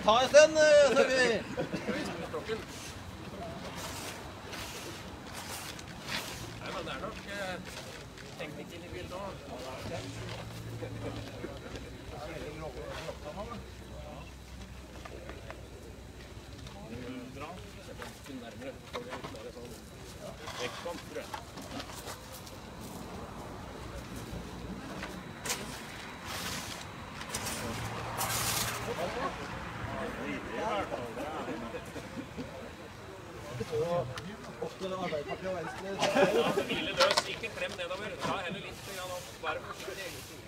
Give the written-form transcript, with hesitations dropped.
ta en stund, så vi... Nei, men det er nok teknikken i bildet også. Bra. Nærmere, så får vi klare sånn vektkamp, tror jeg. Ofte Arbeiderpartiet og Venstre. Ja, hvile løs, ikke klem nedover. Ta heller litt opp, bare forsiktig.